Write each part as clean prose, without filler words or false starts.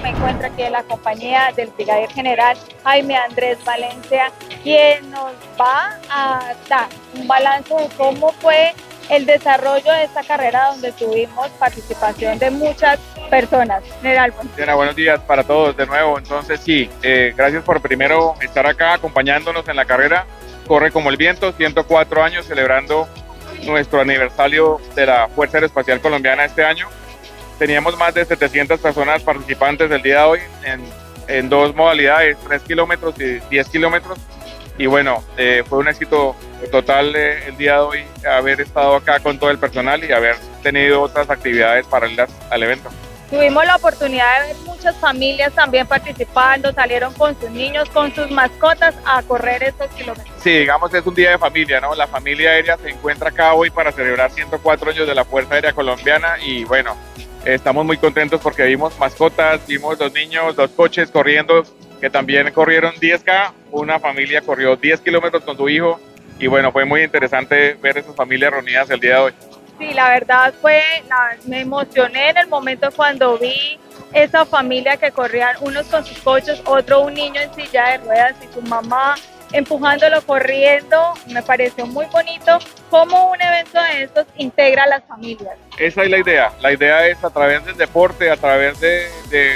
me encuentro aquí en la compañía del brigadier general Jaime Andrés Valencia, quien nos va a dar un balance de cómo fue el desarrollo de esta carrera donde tuvimos participación de muchas personas. General, buenos días para todos de nuevo. Entonces sí, gracias por primero estar acá acompañándonos en la carrera. Corre como el viento, 104 años celebrando nuestro aniversario de la Fuerza Aeroespacial Colombiana este año. Teníamos más de 700 personas participantes el día de hoy en dos modalidades, 3 kilómetros y 10 kilómetros. Y bueno, fue un éxito total el día de hoy haber estado acá con todo el personal y haber tenido otras actividades paralelas al evento. Tuvimos la oportunidad de ver muchas familias también participando, salieron con sus niños, con sus mascotas a correr estos kilómetros. Sí, digamos es un día de familia, ¿no? La familia aérea se encuentra acá hoy para celebrar 104 años de la Fuerza Aérea Colombiana y bueno, estamos muy contentos porque vimos mascotas, vimos los niños, los coches corriendo, que también corrieron 10K, una familia corrió 10 kilómetros con su hijo y bueno, fue muy interesante ver esas familias reunidas el día de hoy. Sí, la verdad me emocioné en el momento cuando vi esa familia que corrían, unos con sus coches, otro un niño en silla de ruedas y su mamá empujándolo, corriendo. Me pareció muy bonito cómo un evento de estos integra a las familias. Esa es la idea es a través del deporte, a través de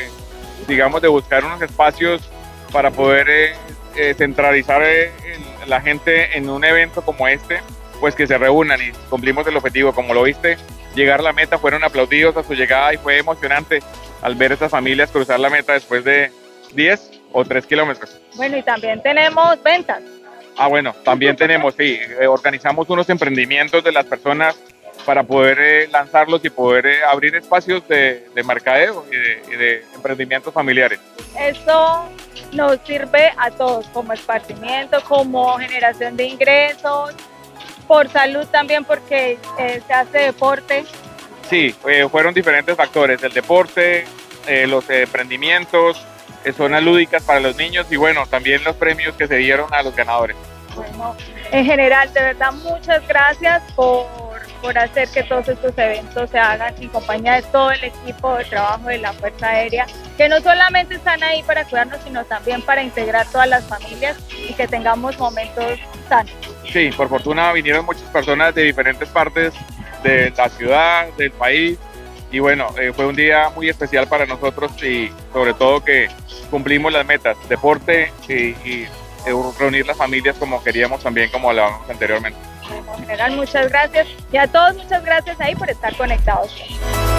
buscar unos espacios para poder centralizar la gente en un evento como este, pues que se reúnan y cumplimos el objetivo. Como lo viste, llegar a la meta, fueron aplaudidos a su llegada y fue emocionante al ver a estas familias cruzar la meta después de 10 o 3 kilómetros. Bueno, y también tenemos ventas. Bueno, también tenemos, sí, organizamos unos emprendimientos de las personas para poder lanzarlos y poder abrir espacios de mercadeo y de emprendimientos familiares. Esto nos sirve a todos como esparcimiento, como generación de ingresos, por salud también porque se hace deporte. Sí, fueron diferentes factores, el deporte, los emprendimientos, zonas lúdicas para los niños y bueno, también los premios que se dieron a los ganadores. Bueno, en general, de verdad, muchas gracias por hacer que todos estos eventos se hagan en compañía de todo el equipo de trabajo de la Fuerza Aérea, que no solamente están ahí para cuidarnos, sino también para integrar todas las familias y que tengamos momentos sanos. Sí, por fortuna vinieron muchas personas de diferentes partes de la ciudad, del país y bueno, fue un día muy especial para nosotros y sobre todo que cumplimos las metas, deporte y reunir las familias como queríamos también, como hablábamos anteriormente. Bueno, en general, muchas gracias y a todos muchas gracias ahí por estar conectados.